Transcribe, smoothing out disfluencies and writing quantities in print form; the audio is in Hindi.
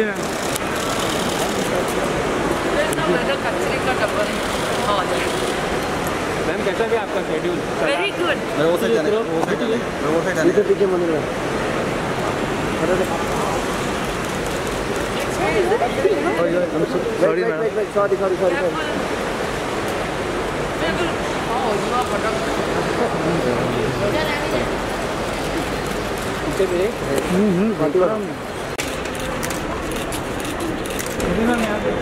जी मैम। मैम कैसा भी आपका शेड्यूल? Very good. वो साइड जाने इधर देखिए मंदिर में। Sorry ma'am, sorry. मैम